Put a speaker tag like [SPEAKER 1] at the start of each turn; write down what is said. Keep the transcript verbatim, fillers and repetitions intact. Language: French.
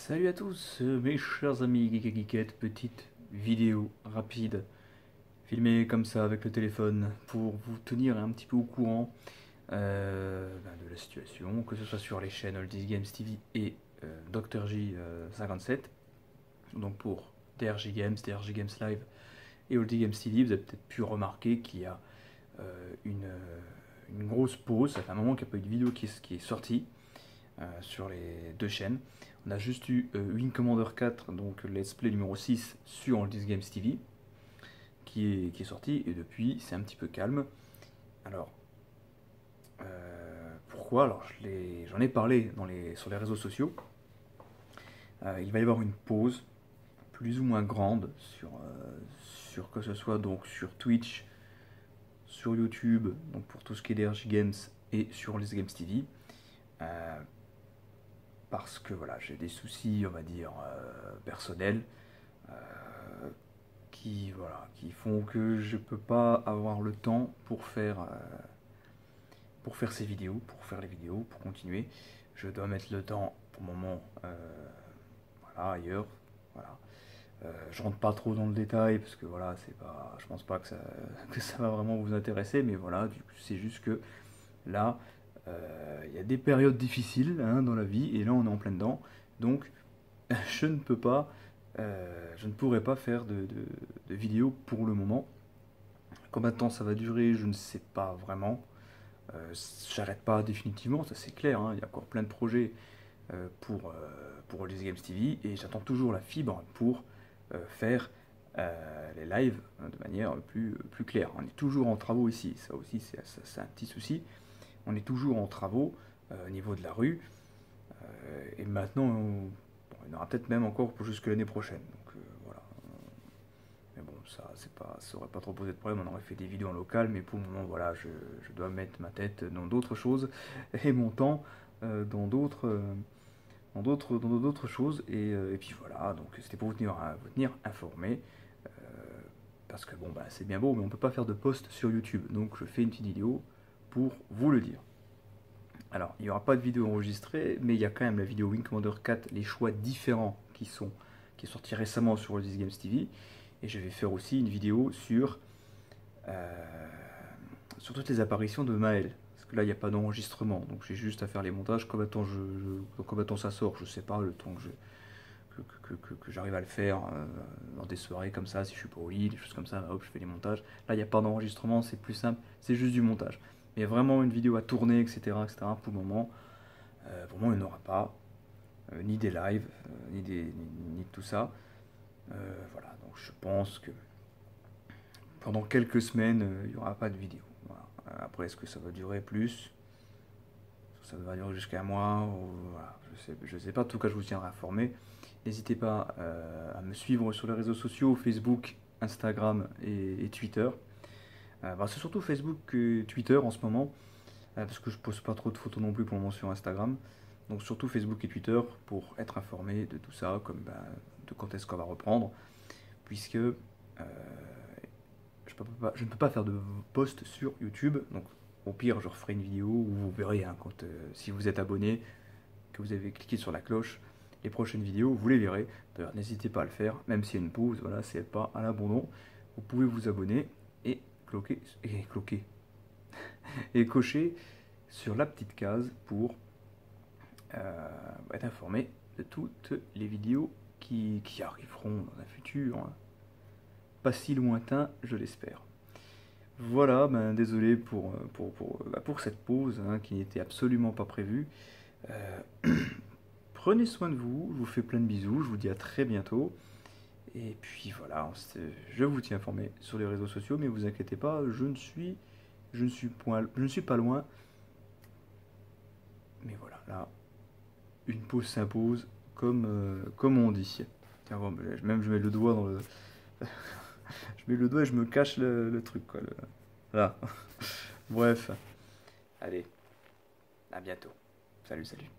[SPEAKER 1] Salut à tous, euh, mes chers amis geek et geekettes, petite vidéo rapide, filmée comme ça avec le téléphone, pour vous tenir un petit peu au courant euh, ben, de la situation, que ce soit sur les chaînes Oldies Games T V et euh, Dr J euh, cinquante-sept, donc pour D R J Games, D R J Games Live et Oldies Games T V. Vous avez peut-être pu remarquer qu'il y a euh, une, euh, une grosse pause. Ça fait un moment qu'il n'y a pas eu de vidéo qui est, qui est sortie euh, sur les deux chaînes. On a juste eu euh, Wing Commander quatre, donc le let's play numéro six sur Oldies Games T V, qui est, qui est sorti, et depuis c'est un petit peu calme. Alors, euh, pourquoi Alors, j'en ai parlé dans les, sur les réseaux sociaux. Euh, il va y avoir une pause plus ou moins grande sur, euh, sur que ce soit donc sur Twitch, sur YouTube, donc pour tout ce qui est D R J Games, et sur Oldies Games T V. Euh, parce que voilà, j'ai des soucis, on va dire, euh, personnels, euh, qui, voilà, qui font que je peux pas avoir le temps pour faire, euh, pour faire ces vidéos, pour faire les vidéos, pour continuer. Je dois mettre le temps pour le moment euh, voilà, ailleurs. Voilà. Euh, je rentre pas trop dans le détail parce que voilà, c'est pas, je pense pas que ça, que ça va vraiment vous intéresser, mais voilà, c'est juste que là, euh, il y a des périodes difficiles hein, dans la vie et là on est en plein dedans, donc je ne peux pas, euh, je ne pourrai pas faire de, de, de vidéo pour le moment. Combien de temps ça va durer, je ne sais pas vraiment. Euh, J'arrête pas définitivement, ça c'est clair. Hein. Il y a encore plein de projets euh, pour, euh, pour les Games T V et j'attends toujours la fibre pour euh, faire euh, les lives hein, de manière plus, plus claire. On est toujours en travaux ici, ça aussi c'est un petit souci. On est toujours en travaux euh, au niveau de la rue euh, et maintenant on, bon, il y en aura peut-être même encore pour jusque l'année prochaine. Donc euh, voilà. Mais bon, ça, c'est pas, ça aurait pas trop posé de problème, on aurait fait des vidéos en local, mais pour le moment, voilà, je, je dois mettre ma tête dans d'autres choses et mon temps euh, dans d'autres, euh, dans d'autres, dans d'autres choses. Et, euh, et puis voilà, donc c'était pour vous tenir, vous tenir informé, euh, parce que bon, bah, c'est bien beau, mais on peut pas faire de post sur YouTube, donc je fais une petite vidéo pour vous le dire. Alors, il n'y aura pas de vidéo enregistrée, mais il y a quand même la vidéo Wing Commander quatre, les choix différents qui sont qui est sorti récemment sur Oldies Games T V. Et je vais faire aussi une vidéo sur, euh, sur toutes les apparitions de Maël. Parce que là, il n'y a pas d'enregistrement. Donc j'ai juste à faire les montages. Combien de temps, je, je, combien de temps ça sort, je sais pas, le temps que je, que, que, que, que j'arrive à le faire euh, dans des soirées comme ça, si je suis pas au lit, des choses comme ça, hop, je fais les montages. Là, il n'y a pas d'enregistrement, c'est plus simple, c'est juste du montage. Mais vraiment une vidéo à tourner, et cetera, et cetera pour le moment, euh, pour le moment, il n'y en aura pas. Euh, ni des lives, euh, ni, des, ni, ni de tout ça. Euh, voilà, donc je pense que pendant quelques semaines, euh, il n'y aura pas de vidéo. Voilà. Après, est-ce que ça va durer plus? Ça va durer jusqu'à un mois ou, voilà, je sais, je sais pas. En tout cas, je vous tiendrai informé. N'hésitez pas euh, à me suivre sur les réseaux sociaux, Facebook, Instagram et, et Twitter. Euh, bah, c'est surtout Facebook et Twitter en ce moment, euh, parce que je poste pas trop de photos non plus pour le moment sur Instagram. Donc surtout Facebook et Twitter pour être informé de tout ça, comme bah, de quand est-ce qu'on va reprendre, puisque euh, je, peux pas, je ne peux pas faire de post sur YouTube. Donc au pire, je referai une vidéo où vous verrez hein, quand, euh, si vous êtes abonné, que vous avez cliqué sur la cloche, les prochaines vidéos, vous les verrez. D'ailleurs, n'hésitez pas à le faire, même s'il y a une pause, voilà, c'est pas à l'abandon. Vous pouvez vous abonner et cloquer, et cloquer, et cocher sur la petite case pour euh, être informé de toutes les vidéos qui, qui arriveront dans un futur, hein, pas si lointain, je l'espère. Voilà, ben, désolé pour, pour, pour, bah, pour cette pause hein, qui n'était absolument pas prévue. Euh, prenez soin de vous, je vous fais plein de bisous, je vous dis à très bientôt. Et puis voilà, je vous tiens informé sur les réseaux sociaux, mais vous inquiétez pas, je ne suis, je ne suis, point, je ne suis pas loin. Mais voilà, là, une pause s'impose, comme, euh, comme on dit. Tiens, bon, même je mets le doigt dans le... je mets le doigt et je me cache le, le truc, quoi. Le... Voilà. Bref. Allez, à bientôt. Salut, salut.